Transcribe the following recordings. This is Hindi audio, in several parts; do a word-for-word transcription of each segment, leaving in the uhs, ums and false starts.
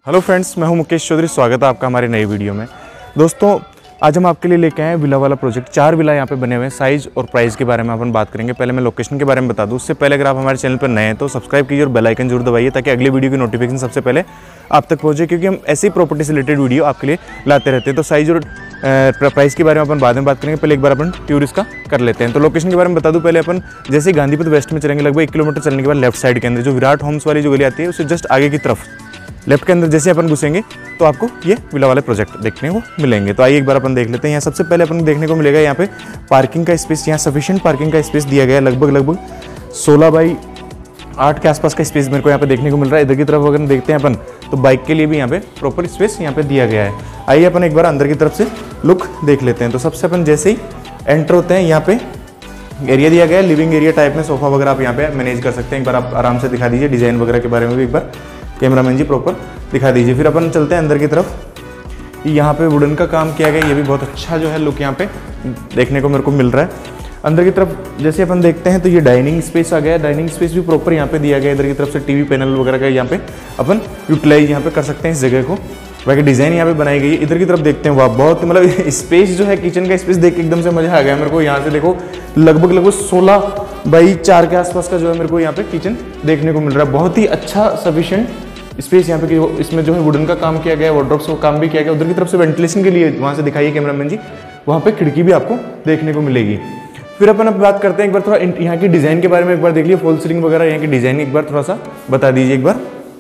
हेलो फ्रेंड्स, मैं हूं मुकेश चौधरी। स्वागत है आपका हमारे नई वीडियो में। दोस्तों, आज हम आपके लिए लेके आए हैं विला वाला प्रोजेक्ट। चार विला यहाँ पे बने हुए हैं। साइज़ और प्राइस के बारे में अपन बात करेंगे। पहले मैं लोकेशन के बारे में बता दूं। उससे पहले अगर आप हमारे चैनल पर नए हैं तो सब्सक्राइब कीजिए और बेल आइकन जरूर दबाइए ताकि अगली वीडियो की नोटिफिकेशन सबसे पहले आप तक पहुँचे, क्योंकि हम ऐसी प्रॉपर्टी से रिलेटेड वीडियो आपके लिए लाते रहते हैं। तो साइज़ और प्राइस के बारे में अपन बाद में बात करेंगे। पहले एक बार अपन टूरिस्ट का कर लेते हैं। तो लोकेशन के बारे में बता दूं। पहले अपन जैसे ही गांधीपथ वेस्ट में चलेंगे, लगभग एक किलोमीटर चलने के बाद लेफ्ट साइड के अंदर जो विराट होम्स वाली जो गली आती है, उससे जस्ट आगे की तरफ लेफ्ट के अंदर जैसे अपन घुसेंगे तो आपको ये विला वाले प्रोजेक्ट देखने को मिलेंगे। तो आइए एक बार अपन देख लेते हैं। यहाँ सबसे पहले अपन देखने को मिलेगा यहाँ पे पार्किंग का स्पेस। यहाँ सफिशिएंट पार्किंग का स्पेस दिया गया है। लगभग लगभग सोलह बाई आठ के आसपास का स्पेस मेरे को यहाँ पे देखने को मिल रहा है। इधर की तरफ अगर देखते हैं अपन तो बाइक के लिए भी यहाँ पे प्रॉपर स्पेस यहाँ पे दिया गया है। आइए अपन एक बार अंदर की तरफ से लुक देख लेते हैं। तो सबसे अपन जैसे ही एंटर होते हैं, यहाँ पे एरिया दिया गया है लिविंग एरिया टाइप में। सोफा वगैरह आप यहाँ पे मैनेज कर सकते हैं। एक बार आप आराम से दिखा दीजिए। डिज़ाइन वगैरह के बारे में भी एक बार कैमरामैन जी प्रॉपर दिखा दीजिए। फिर अपन चलते हैं अंदर की तरफ। यहाँ पे वुडन का काम किया गया। ये भी बहुत अच्छा जो है लुक यहाँ पे देखने को मेरे को मिल रहा है। अंदर की तरफ जैसे अपन देखते हैं तो ये डाइनिंग स्पेस आ गया है। डाइनिंग स्पेस भी प्रॉपर यहाँ पे दिया गया है। इधर की तरफ से टीवी पैनल वगैरह का यहाँ पे अपन यूटिलाइज यहाँ पे कर सकते हैं इस जगह को। बाकी डिज़ाइन यहाँ पे बनाई गई है। इधर की तरफ देखते हैं, वाह, बहुत मतलब स्पेस जो है, किचन का स्पेस देख के एकदम से मजा आ गया मेरे को। यहाँ से देखो लगभग लगभग सोलह बाई चार के आसपास का जो है मेरे को यहाँ पे किचन देखने को मिल रहा है। बहुत ही अच्छा सफिशिएंट स्पेस यहाँ पे। इसमें जो है वुडन का काम किया गया है, वार्डरोब्स का काम भी किया गया। उधर की तरफ से वेंटिलेशन के लिए वहाँ से दिखाइए कैमरामैन जी, वहाँ पे खिड़की भी आपको देखने को मिलेगी। फिर अपन अब बात करते हैं एक बार थोड़ा यहाँ की डिज़ाइन के बारे में। एक बार देख लीजिए फॉल सीलिंग वगैरह यहाँ की डिज़ाइन एक बार थोड़ा सा बता दीजिए एक बार।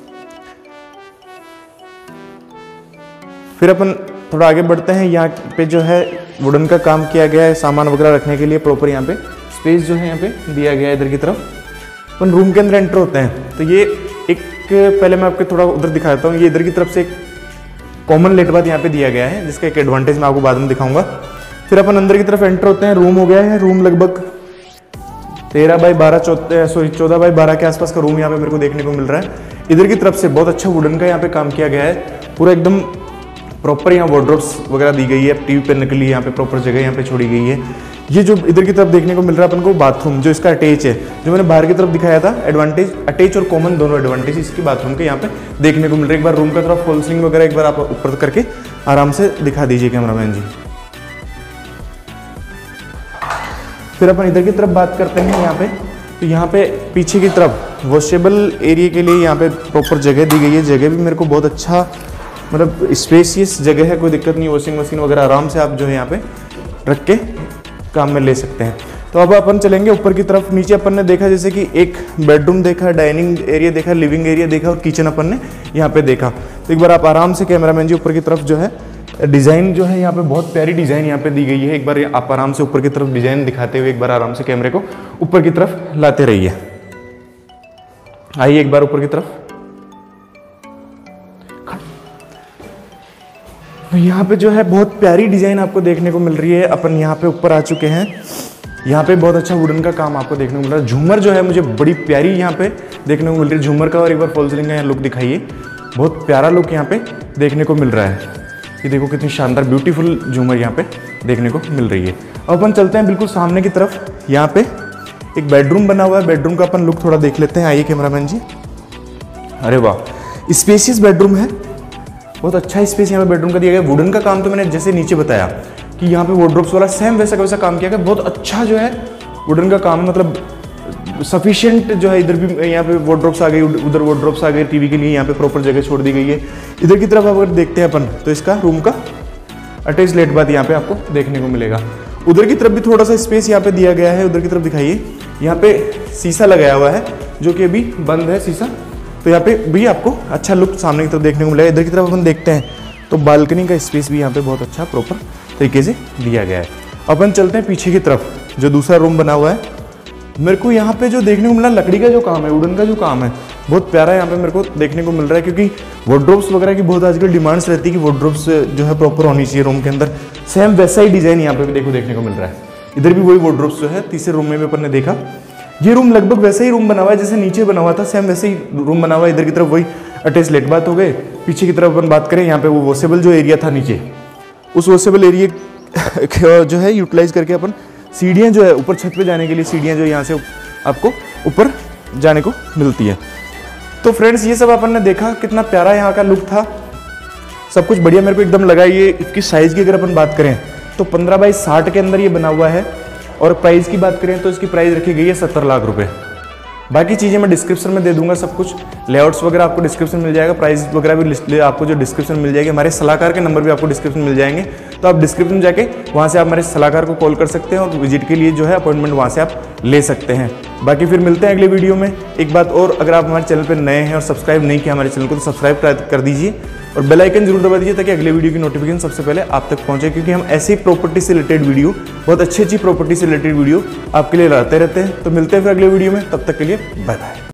फिर अपन थोड़ा आगे बढ़ते हैं। यहाँ पे जो है वुडन का काम किया गया है, सामान वगैरह रखने के लिए प्रॉपर यहाँ पे स्पेस जो है यहाँ पे दिया गया है। इधर की तरफ अपन रूम के अंदर एंटर होते हैं तो ये एक, पहले मैं आपको थोड़ा उधर दिखाता हूँ। ये इधर की तरफ से एक कॉमन लेट बाथ यहाँ पे दिया गया है, जिसका एक एडवांटेज मैं आपको बाद में दिखाऊंगा। फिर अपन अंदर की तरफ एंटर होते हैं। रूम हो गया है। रूम लगभग तेरह बाई बारह चौदह सॉरी चौदह बाई बारह के आसपास का रूम यहाँ पे मेरे को देखने को मिल रहा है। इधर की तरफ से बहुत अच्छा वुडन का यहाँ पे काम किया गया है। पूरा एकदम प्रॉपर यहाँ वार्डरोब्स वगैरह दी गई है। टीवी पहनने के लिए यहाँ पे प्रॉपर जगह यहाँ पे छोड़ी गई है। ये जो इधर की तरफ देखने को मिल रहा है अपन को बाथरूम, जो इसका अटैच है, जो मैंने बाहर की तरफ दिखाया था, एडवांटेज अटैच और कॉमन दोनों एडवांटेज इसकी बाथरूम के यहाँ पे देखने को मिल रहा है। एक बार रूम का थोड़ा फॉल सीलिंग वगैरह एक बार आप ऊपर करके आराम से दिखा दीजिए कैमरामैन जी। फिर अपन इधर की तरफ बात करते हैं यहाँ पे। तो यहाँ पे पीछे की तरफ वॉशेबल एरिया के लिए यहाँ पे प्रॉपर जगह दी गई है। जगह भी मेरे को बहुत अच्छा मतलब स्पेसियस जगह है, कोई दिक्कत नहीं। वॉशिंग मशीन वगैरह आराम से आप जो है यहाँ पे रख के काम में ले सकते हैं। तो अब अपन चलेंगे ऊपर की तरफ। नीचे अपन ने देखा जैसे कि एक बेडरूम देखा, डाइनिंग एरिया देखा, लिविंग एरिया देखा और किचन अपन ने यहाँ पे देखा। तो एक बार आप आराम से कैमरामैन जी ऊपर की तरफ जो है डिज़ाइन जो है यहाँ पे बहुत प्यारी डिज़ाइन यहाँ पे दी गई है। एक बार आप आराम से ऊपर की तरफ डिज़ाइन दिखाते हुए एक बार आराम से कैमरे को ऊपर की तरफ लाते रहिए। आइए एक बार ऊपर की तरफ। यहाँ पे जो है बहुत प्यारी डिज़ाइन आपको देखने को मिल रही है। अपन यहाँ पे ऊपर आ चुके हैं। यहाँ पे बहुत अच्छा वुडन का काम आपको देखने को मिल रहा है। झूमर जो है मुझे बड़ी प्यारी यहाँ पे देखने को मिल रही है झूमर का। और एक बार फॉल सीलिंग का यहाँ लुक दिखाइए, बहुत प्यारा लुक यहाँ पे देखने को मिल रहा है। ये देखो कितनी शानदार ब्यूटीफुल झूमर यहाँ पे देखने को मिल रही है। अब अपन चलते हैं बिल्कुल सामने की तरफ। यहाँ पे एक बेडरूम बना हुआ है। बेडरूम का अपन लुक थोड़ा देख लेते हैं। आइए कैमरामैन जी। अरे वाह, स्पेशियस बेडरूम है। बहुत अच्छा स्पेस यहाँ पे बेडरूम का दिया गया। वुडन का काम तो मैंने जैसे नीचे बताया कि यहाँ पे वार्डरोब्स वाला सेम वैसा का वैसा काम किया गया। बहुत अच्छा जो है वुडन का काम, मतलब सफिशिएंट जो है। इधर भी यहाँ पे वार्डरोब्स आ गई, उधर वार्डरोब्स आ गए। टीवी के लिए यहाँ पे प्रॉपर जगह छोड़ दी गई है। इधर की तरफ अगर देखते हैं अपन तो इसका रूम का अटैच लेट बाथ यहाँ पे आपको देखने को मिलेगा। उधर की तरफ भी थोड़ा सा स्पेस यहाँ पे दिया गया है। उधर की तरफ दिखाइए, यहाँ पे शीशा लगाया हुआ है जो कि अभी बंद है शीशा। तो यहाँ पे भी आपको अच्छा लुक सामने की तरफ देखने को मिलेगा। इधर की तरफ अपन देखते हैं तो बालकनी का स्पेस भी यहाँ पे बहुत अच्छा प्रॉपर तरीके से दिया गया है। अपन चलते हैं पीछे की तरफ, जो दूसरा रूम बना हुआ है। मेरे को यहाँ पे जो देखने को मिला लकड़ी का जो काम है, वुडन का जो काम है, बहुत प्यारा यहाँ पे मेरे को देखने को मिल रहा है। क्योंकि वार्डरोब्स वगैरह की बहुत आजकल डिमांड्स रहती है कि वार्डरोब्स जो है प्रॉपर होनी चाहिए रूम के अंदर। सेम वैसा ही डिज़ाइन यहाँ पे भी देखो देखने को मिल रहा है। इधर भी वही वार्डरोब्स जो है तीसरे रूम में भी अपन ने देखा। ये रूम लगभग वैसा ही रूम बना हुआ है जैसे नीचे बना हुआ था, सेम वैसे ही रूम बना हुआ है। इधर की तरफ वही अटैच लेट बाथ हो गए। पीछे की तरफ अपन बात करें, यहाँ पे वो वॉशेबल जो एरिया था नीचे, उस वॉशेबल एरिया जो है यूटिलाइज करके अपन सीढ़ियाँ जो है ऊपर छत पे जाने के लिए सीढ़ियाँ जो यहाँ से आपको ऊपर जाने को मिलती है। तो फ्रेंड्स ये सब अपन ने देखा, कितना प्यारा यहाँ का लुक था, सब कुछ बढ़िया मेरे को एकदम लगा। ये इसकी साइज़ की अगर अपन बात करें तो पंद्रह बाई साठ के अंदर ये बना हुआ है। और प्राइस की बात करें तो इसकी प्राइस रखी गई है सत्तर लाख रुपए। बाकी चीज़ें मैं डिस्क्रिप्शन में दे दूंगा, सब कुछ लेआउट्स वगैरह आपको डिस्क्रिप्शन मिल जाएगा, प्राइस वगैरह भी लिस्ट आपको जो डिस्क्रिप्शन मिल जाएगी। हमारे सलाहकार के नंबर भी आपको डिस्क्रिप्शन मिल जाएंगे, तो आप डिस्क्रिप्शन में जाके वहाँ से आप हमारे सलाहकार को कॉल कर सकते हैं और विजिट के लिए जो है अपॉइंटमेंट वहाँ से आप ले सकते हैं। बाकी फिर मिलते हैं अगले वीडियो में। एक बात और, अगर आप हमारे चैनल पर नए हैं और सब्सक्राइब नहीं किया हमारे चैनल को तो सब्सक्राइब कर दीजिए और बेल आइकन जरूर दबा दीजिए ताकि अगले वीडियो की नोटिफिकेशन सबसे पहले आप तक पहुंचे, क्योंकि हम ऐसी प्रॉपर्टी से रिलेटेड वीडियो, बहुत अच्छी अच्छी प्रॉपर्टी से रिलेटेड वीडियो आपके लिए लाते रहते हैं। तो मिलते हैं फिर अगले वीडियो में, तब तक के लिए बाय बाय।